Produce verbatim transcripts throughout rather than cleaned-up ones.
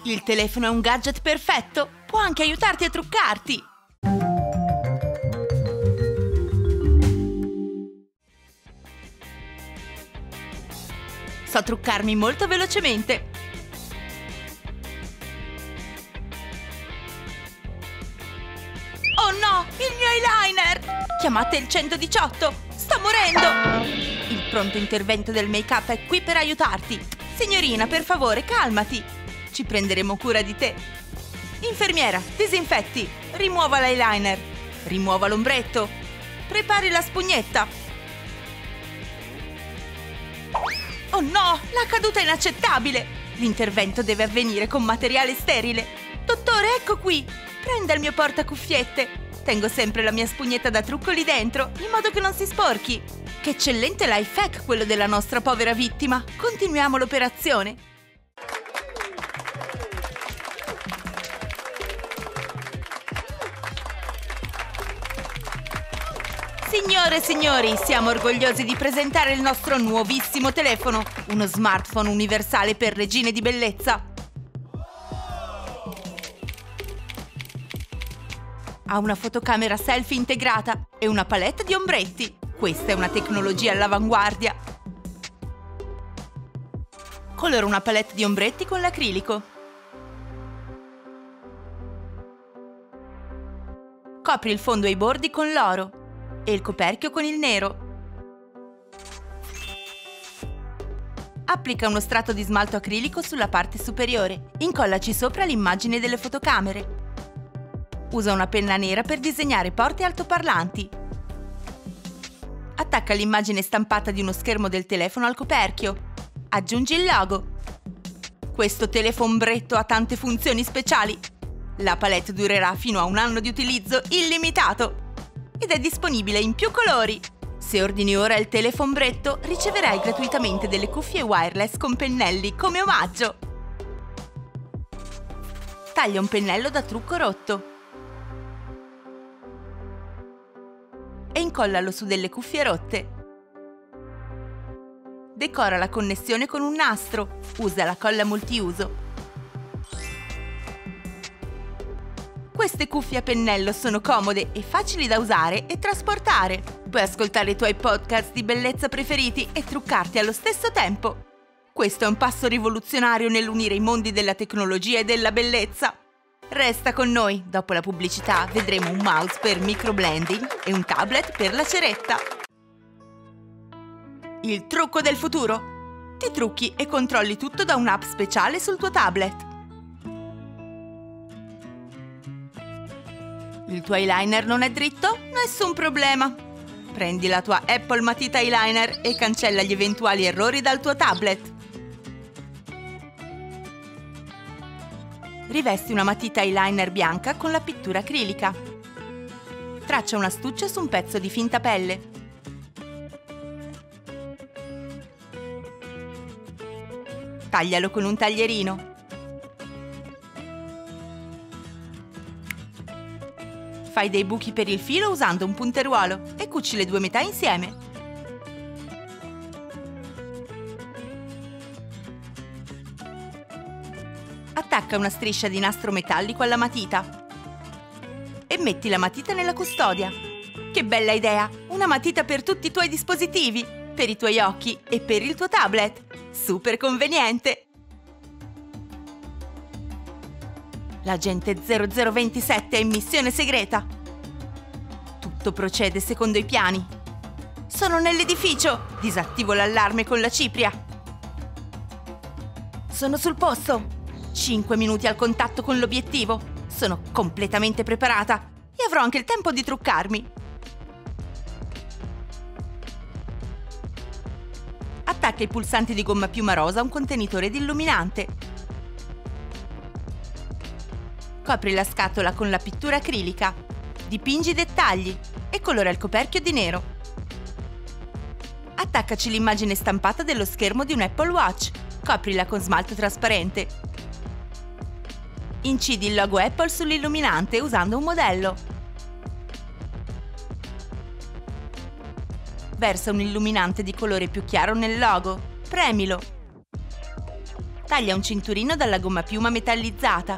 Il telefono è un gadget perfetto, può anche aiutarti a truccarti. So truccarmi molto velocemente. Oh no, il mio eyeliner! Chiamate il centodiciotto, sto morendo! Il pronto intervento del make-up è qui per aiutarti. Signorina, per favore, calmati. Ci prenderemo cura di te. Infermiera, disinfetti, rimuova l'eyeliner, rimuova l'ombretto, prepari la spugnetta. Oh no, la caduta è inaccettabile! L'intervento deve avvenire con materiale sterile. Dottore, ecco qui! Prenda il mio portacuffiette. Tengo sempre la mia spugnetta da trucco lì dentro, in modo che non si sporchi. Che eccellente life hack quello della nostra povera vittima. Continuiamo l'operazione. Signore e signori, siamo orgogliosi di presentare il nostro nuovissimo telefono, uno smartphone universale per regine di bellezza. Ha una fotocamera selfie integrata e una palette di ombretti. Questa è una tecnologia all'avanguardia. Colora una palette di ombretti con l'acrilico. Copri il fondo e i bordi con l'oro e il coperchio con il nero. Applica uno strato di smalto acrilico sulla parte superiore. Incollaci sopra l'immagine delle fotocamere. Usa una penna nera per disegnare porte altoparlanti. Attacca l'immagine stampata di uno schermo del telefono al coperchio. Aggiungi il logo. Questo telefombretto ha tante funzioni speciali. La palette durerà fino a un anno di utilizzo illimitato. Ed è disponibile in più colori. Se ordini ora il telefombretto, riceverai gratuitamente delle cuffie wireless con pennelli come omaggio. Taglia un pennello da trucco rotto e incollalo su delle cuffie rotte. Decora la connessione con un nastro. Usa la colla multiuso. Queste cuffie a pennello sono comode e facili da usare e trasportare. Puoi ascoltare i tuoi podcast di bellezza preferiti e truccarti allo stesso tempo. Questo è un passo rivoluzionario nell'unire i mondi della tecnologia e della bellezza. Resta con noi, dopo la pubblicità vedremo un mouse per microblending e un tablet per la ceretta. Il trucco del futuro. Ti trucchi e controlli tutto da un'app speciale sul tuo tablet. Il tuo eyeliner non è dritto? Nessun problema. Prendi la tua Apple matita eyeliner e cancella gli eventuali errori dal tuo tablet. Rivesti una matita eyeliner bianca con la pittura acrilica. Traccia un astuccio su un pezzo di finta pelle. Taglialo con un taglierino. Fai dei buchi per il filo usando un punteruolo e cuci le due metà insieme. Attacca una striscia di nastro metallico alla matita e metti la matita nella custodia. Che bella idea! Una matita per tutti i tuoi dispositivi, per i tuoi occhi e per il tuo tablet. Super conveniente! L'agente zero zero ventisette è in missione segreta. Tutto procede secondo i piani. Sono nell'edificio. Disattivo l'allarme con la cipria. Sono sul posto. cinque minuti al contatto con l'obiettivo. Sono completamente preparata e avrò anche il tempo di truccarmi. Attacca i pulsanti di gomma piuma rosa a un contenitore di illuminante. Copri la scatola con la pittura acrilica, dipingi i dettagli e colora il coperchio di nero. Attaccaci l'immagine stampata dello schermo di un Apple Watch, coprila con smalto trasparente. Incidi il logo Apple sull'illuminante usando un modello. Versa un illuminante di colore più chiaro nel logo, premilo. Taglia un cinturino dalla gomma piuma metallizzata.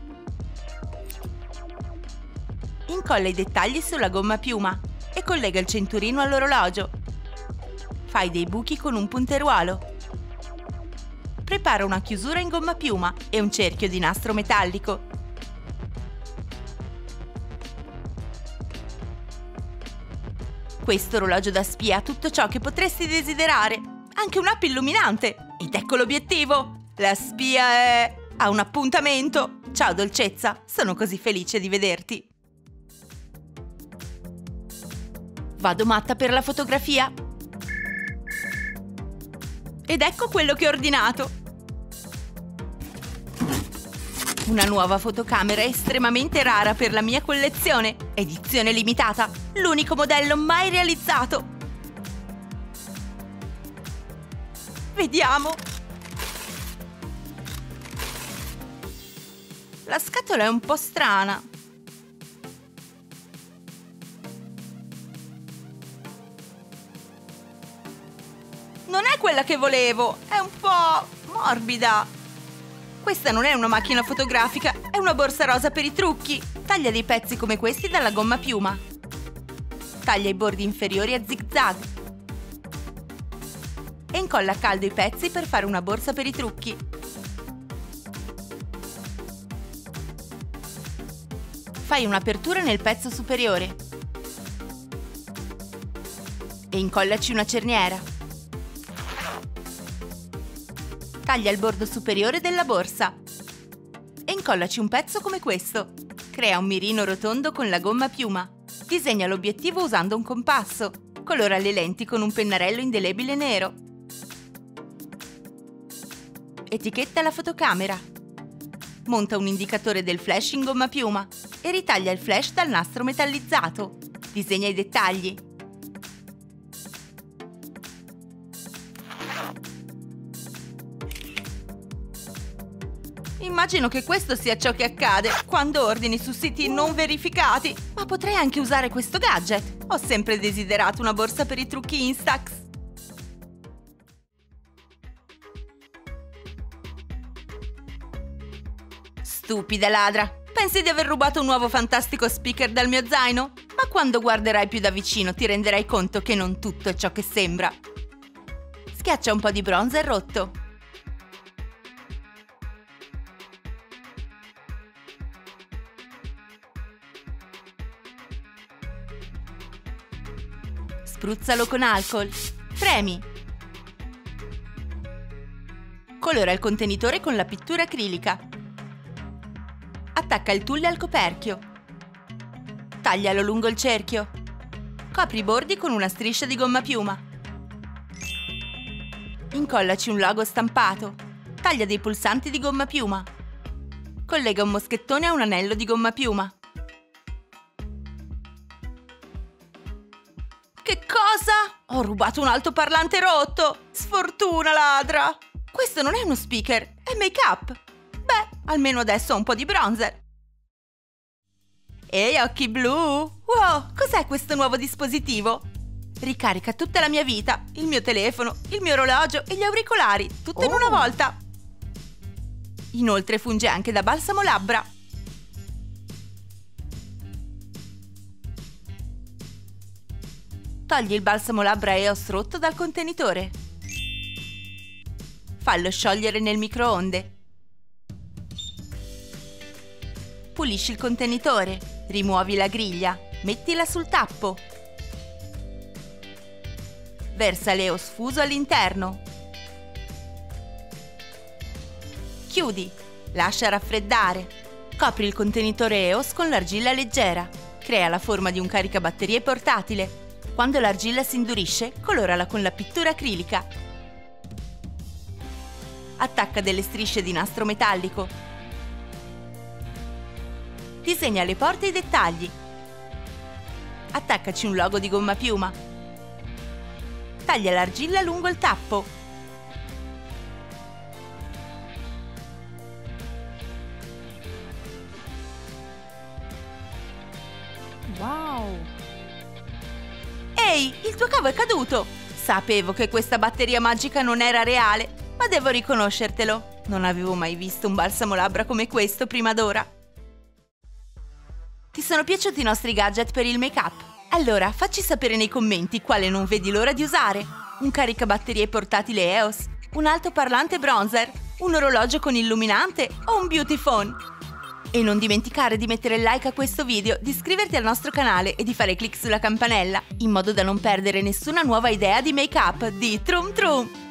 Incolla i dettagli sulla gomma piuma e collega il cinturino all'orologio. Fai dei buchi con un punteruolo. Prepara una chiusura in gomma piuma e un cerchio di nastro metallico. Questo orologio da spia ha tutto ciò che potresti desiderare, anche un'app illuminante. Ed ecco l'obiettivo! La spia è... ha un appuntamento! Ciao dolcezza, sono così felice di vederti! Vado matta per la fotografia. Ed ecco quello che ho ordinato! Una nuova fotocamera estremamente rara per la mia collezione, edizione limitata, l'unico modello mai realizzato. Vediamo. La scatola è un po' strana. Non è quella che volevo, è un po' morbida. Questa non è una macchina fotografica, è una borsa rosa per i trucchi. Taglia dei pezzi come questi dalla gomma piuma. Taglia i bordi inferiori a zig-zag. E incolla a caldo i pezzi per fare una borsa per i trucchi. Fai un'apertura nel pezzo superiore. E incollaci una cerniera. Taglia il bordo superiore della borsa e incollaci un pezzo come questo. Crea un mirino rotondo con la gomma piuma. Disegna l'obiettivo usando un compasso. Colora le lenti con un pennarello indelebile nero. Etichetta la fotocamera. Monta un indicatore del flash in gomma piuma e ritaglia il flash dal nastro metallizzato. Disegna i dettagli. Immagino che questo sia ciò che accade quando ordini su siti non verificati. Ma potrei anche usare questo gadget. Ho sempre desiderato una borsa per i trucchi Instax. Stupida ladra. Pensi di aver rubato un nuovo fantastico speaker dal mio zaino? Ma quando guarderai più da vicino ti renderai conto che non tutto è ciò che sembra. Schiaccia un po' di bronzer rotto. Spruzzalo con alcol. Premi. Colora il contenitore con la pittura acrilica. Attacca il tulle al coperchio. Taglialo lungo il cerchio. Copri i bordi con una striscia di gomma piuma. Incollaci un logo stampato. Taglia dei pulsanti di gomma piuma. Collega un moschettone a un anello di gomma piuma. Che cosa? Ho rubato un altoparlante rotto! Sfortuna ladra! Questo non è uno speaker, è make-up! Beh, almeno adesso ho un po' di bronzer! Ehi, occhi blu! Wow, cos'è questo nuovo dispositivo? Ricarica tutta la mia vita, il mio telefono, il mio orologio e gli auricolari, tutto oh. in una volta! Inoltre funge anche da balsamo labbra! Togli il balsamo labbra E O S rotto dal contenitore. Fallo sciogliere nel microonde. Pulisci il contenitore, rimuovi la griglia, mettila sul tappo. Versa l'E O S fuso all'interno. Chiudi, lascia raffreddare. Copri il contenitore E O S con l'argilla leggera. Crea la forma di un caricabatterie portatile. Quando l'argilla si indurisce, colorala con la pittura acrilica. Attacca delle strisce di nastro metallico. Disegna le porte e i dettagli. Attaccaci un logo di gomma piuma. Taglia l'argilla lungo il tappo. Wow! Ehi, il tuo cavo è caduto! Sapevo che questa batteria magica non era reale, ma devo riconoscertelo, non avevo mai visto un balsamo labbra come questo prima d'ora. Ti sono piaciuti i nostri gadget per il make-up? Allora facci sapere nei commenti quale non vedi l'ora di usare. Un caricabatterie portatile E O S, un altoparlante bronzer, un orologio con illuminante o un beauty phone. E non dimenticare di mettere like a questo video, di iscriverti al nostro canale e di fare clic sulla campanella, in modo da non perdere nessuna nuova idea di make-up di Trum Trum!